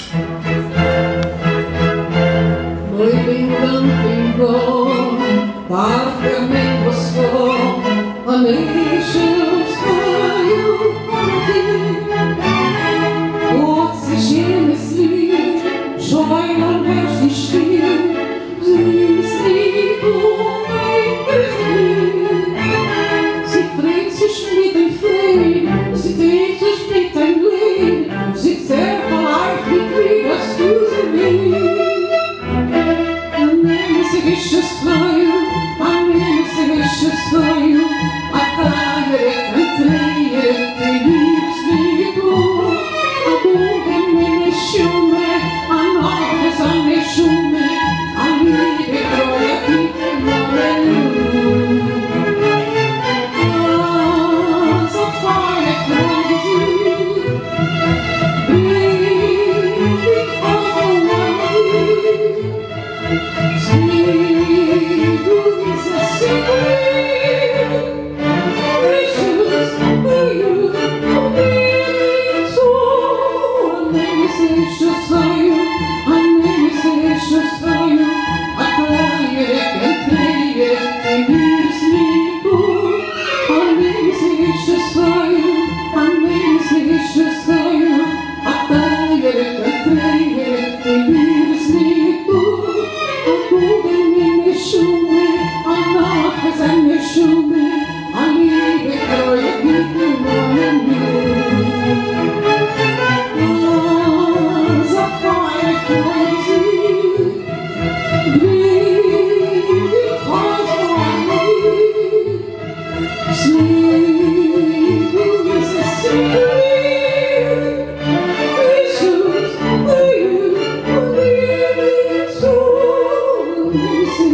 Noi brindăm prin gol, parcă mi-ai văzut, amazing smile on you. Toți și mesli, joia noastră știi, zisni tu mai crezi. Si frezi și mit frei, si treci și mit lei, si cerca life between us two and me. Vicious fire, I'm in a vicious fire. I fire it and play it, they leaves me go. I won't get me a shoe me, I'm not as I'm a shoe me. I leave it for a people running. Oh, so fire crazy.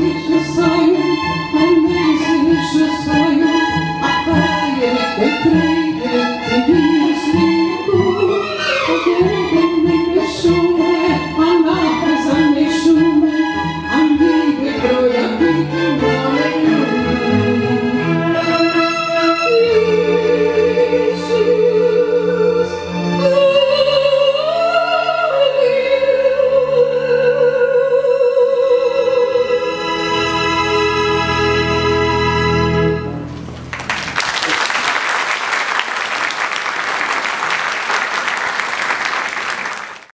Just